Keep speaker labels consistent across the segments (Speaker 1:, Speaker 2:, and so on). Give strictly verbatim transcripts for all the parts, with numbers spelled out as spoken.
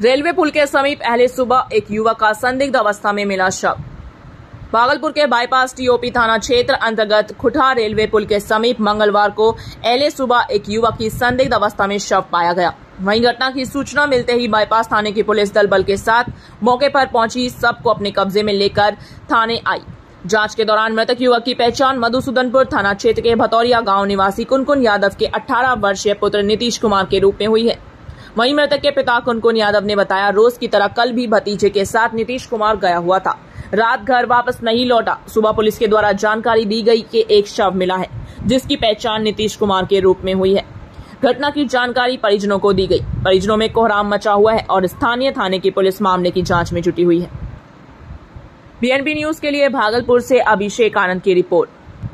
Speaker 1: Railway पुल के समीप पहले सुबह एक युवक का संदिग्ध अवस्था में मिला शव। भागलपुर के बाईपास टीओपी थाना क्षेत्र अंतर्गत खुठा रेलवे पुल के समीप मंगलवार को पहले सुबह एक युवक की संदिग्ध अवस्था में शव पाया गया। वहीं घटना की सूचना मिलते ही बाईपास थाने की पुलिस दल बल के साथ मौके पर पहुंची, शव को अपने कब्जे में लेकर थाने आई। जांच के दौरान मृतक युवक की पहचान मधुसूदनपुर थाना क्षेत्र के भतौरिया गांव निवासी कुनकुन यादव के अठारह वर्षीय पुत्र नीतीश कुमार के रूप में हुई है। वहीं मृतक के पिता कुनकुन यादव ने बताया, रोज की तरह कल भी भतीजे के साथ नीतीश कुमार गया हुआ था। रात घर वापस नहीं लौटा। सुबह पुलिस के द्वारा जानकारी दी गई कि एक शव मिला है, जिसकी पहचान नीतीश कुमार के रूप में हुई है। घटना की जानकारी परिजनों को दी गई। परिजनों में कोहराम मचा हुआ है और स्थानीय थाने की पुलिस मामले की जांच में जुटी हुई है। बीएनबी न्यूज के लिए भागलपुर से अभिषेक आनंद की रिपोर्ट।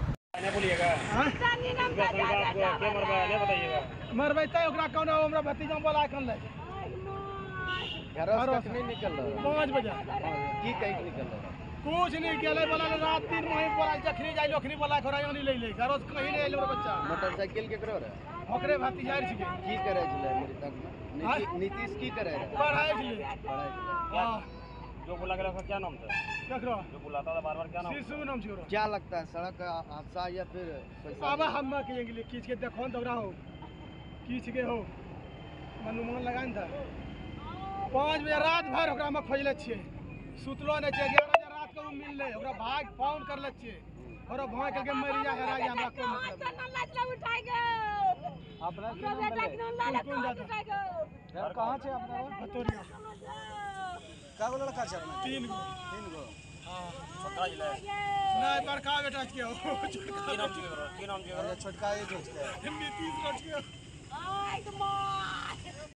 Speaker 2: मरबैते ओकरा कौन हमरा भतीजा बोला कन ले घर से नहीं निकल रहा पाँच बजे की कहीं निकल रहा कुछ नहीं गेले बोला रात दिन वहीं बोला जखनी जाई लखनी बोला खरा नहीं ले ले घर से कहीं नहीं आइलो बच्चा मोटरसाइकिल केकरो रे ओकरे भतीजा रे छिके की करे छले मेरे तक नीतीश की करे रे पढ़ाई छले पढ़ाई हां जो बोला गया उसका क्या नाम था केकरो जो बुलाता था बार-बार क्या नाम शिशु नाम छिरो। क्या लगता है सड़क हादसा या फिर अब हम के लिए खींच के देखो दौड़ा हो खींच के हो अनुमान लगान था पाँच बजे रात भर ओकरा में खोजले छिए सुतलो नहीं छै ग्यारह बजे रात को मिल ले ओकरा भाग फोन कर ले छिए और भाग के मर जा हेरा जा हमरा कोई मतलब नहीं उठाई गए अपना की नाम ले कौन जाता घर कहां छे अपना भतौरिया का गो लड़का छे अपना तीन गो तीन गो हां छोटका जिले नहीं बड़का बेटा के हो छोटका की नाम छी की नाम छी छोटका ये जोच के नीतीश रोज के आई तो